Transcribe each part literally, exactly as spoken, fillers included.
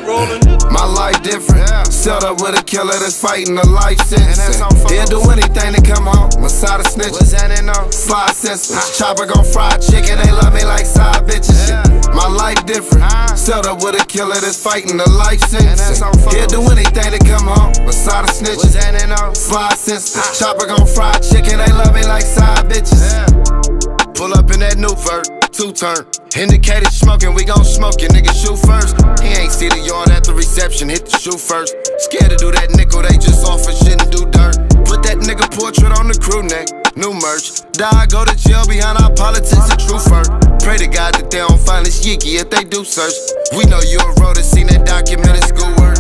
My life different. Set up with a killer that's fighting a life sentence. He'll do anything to come home. Masada snitch. Slide senseless. Chopper gon' fry chicken. They love me like side bitches. My life different. Set up with a killer that's fighting a life sentence. He'll do anything to come home. Masada snitch. Slide senseless. Chopper gon' fry chicken. They love me like side bitches. Pull up in that new vert. Two-turn, indicated smoking, we gon' smoke it, nigga shoot first. He ain't see the yard at the reception, hit the shoe first. Scared to do that nickel, they just offer shit and do dirt. Put that nigga portrait on the crew neck, new merch. Die, go to jail behind our politics, a true first. Pray to God that they don't find this yeeky if they do search. We know you a road that seen that documented schoolwork.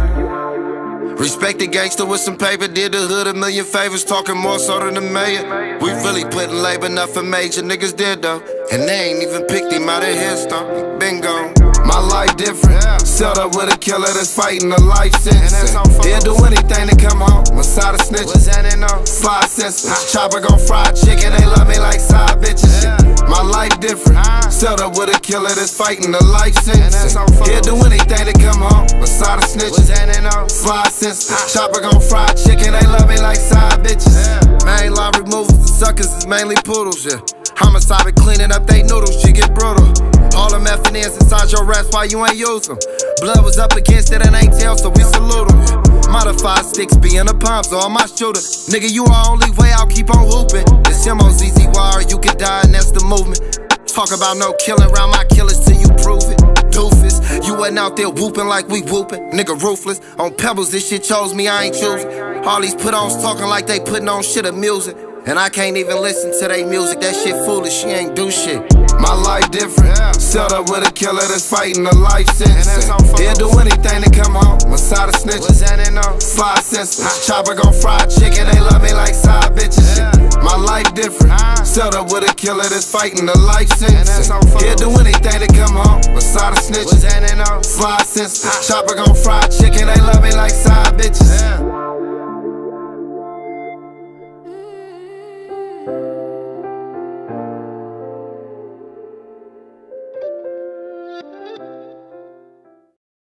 Respect the gangster with some paper, did the hood a million favors, talking more so than the mayor. We really putting labor, nothing major, niggas did though. And they ain't even picked him out of his though. Been gone. My life different. Set up with a killer that's fighting a life sentence. He'll do anything to come home. Masada snitch. Slide senseless. Chopper gon' fry chicken. They love me like side bitches. My life different. Set up with a killer that's fighting a life sentence. He'll do anything to come home. Masada snitch. Slide senseless. Chopper gon' fry chicken. They love me like side bitches. Main line removals, the suckers is mainly poodles, yeah. Homicide be cleaning up they noodles, shit get brutal. All them effing ends inside your raps, why you ain't use them? Blood was up against it and ain't tell, so we salute them. Modified sticks be in the palms, all my shooter. Nigga, you our only way, I'll keep on hooping. It's M O Z Z Y or you can die and that's the movement. Talk about no killing around my killers till you prove it. Doofus, you wasn't out there whooping like we whooping. Nigga ruthless, on pebbles this shit chose me, I ain't choosing. All these put-ons talking like they putting on shit amusing. And I can't even listen to they music, that shit foolish, she ain't do shit. My life different. Set up with a killer that's fighting a life sentence. He'll do anything to come home. Masada snitch. Slide senseless. Chopper gon' fry chicken. They love me like side bitches. My life different. Set up with a killer that's fighting a life sentence. He'll do anything to come home. Masada snitch. Slide senseless. Chopper gon' fry chicken. They love me like side bitches.